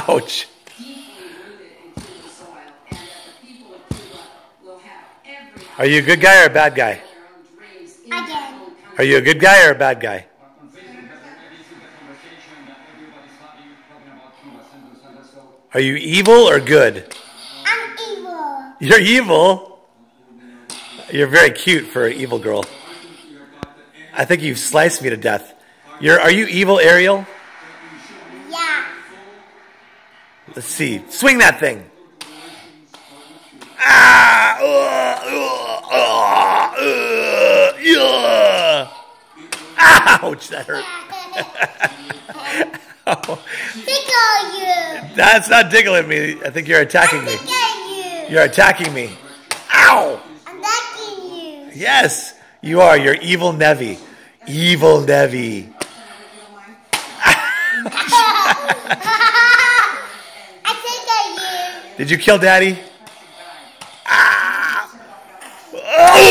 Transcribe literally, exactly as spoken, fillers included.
Ouch. Are you a good guy or a bad guy? Again. Are you a good guy or a bad guy? Are you evil or good? I'm evil. You're evil? You're very cute for an evil girl. I think you've sliced me to death. You're, are you evil, Ariel? Yeah. Let's see. Swing that thing. Ah! Uh, uh, uh, uh, uh. Ouch, that hurt. Oh. Tickle you. That's not tickling me. I think you're attacking me. Tickle you. You're attacking me. Ow! I'm attacking you. Yes, you are. You're evil Névi. Evil Névi. I tickle you. Did you kill Daddy? Ah! Oh!